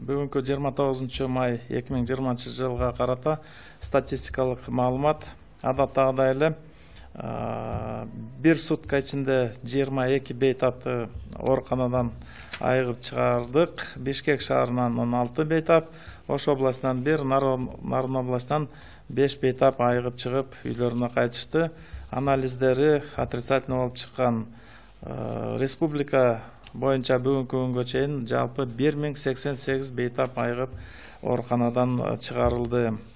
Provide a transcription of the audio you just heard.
Бүгүнкү 29 май 2020 жылга карата статистикалык маалымат адаттагыдай эле бир сутка ичинде 22 бейтапты ооруканадан айыгып чыгардык. Бишкек шаарынан 16 бейтап, Ош областынан 1, Нарын областынан 5 бейтап айыгып чыгып үйлөрүнө кайтышты. Анализдери отрицательный болуп чыккан. Республика боюнча бүгүнкү күнгө чейин жалпы 1088 бейтап айыгып ооруканадан чыгарылды.